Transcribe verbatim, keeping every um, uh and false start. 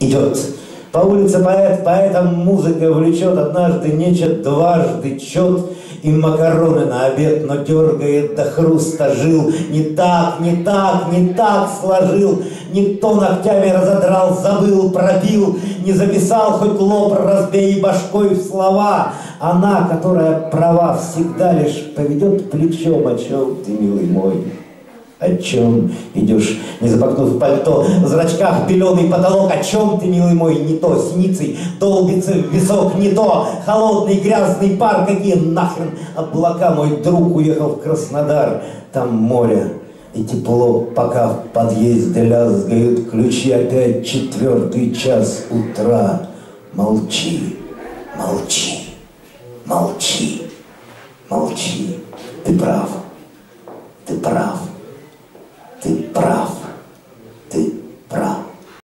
идет. По улице поэт, поэтом музыка влечет, однажды нечет, дважды чет, и макароны на обед, но дергает до хруста жил. Не так, не так, не так сложил, не то ногтями разодрал, забыл, пробил, не записал, хоть лоб разбей башкой в слова. Она, которая права, всегда лишь поведет плечом. О чем ты, милый мой? О чем идешь, не запахнув пальто, в зрачках беленый потолок? О чем ты, милый мой? Не то синицей долбится в висок, не то холодный грязный пар. Какие нахрен облака? Мой друг уехал в Краснодар, там море и тепло, пока в подъезде лязгают ключи. Опять четвертый час утра. Молчи, молчи, молчи, молчи. Ты прав, ты прав. Ты прав, ты прав.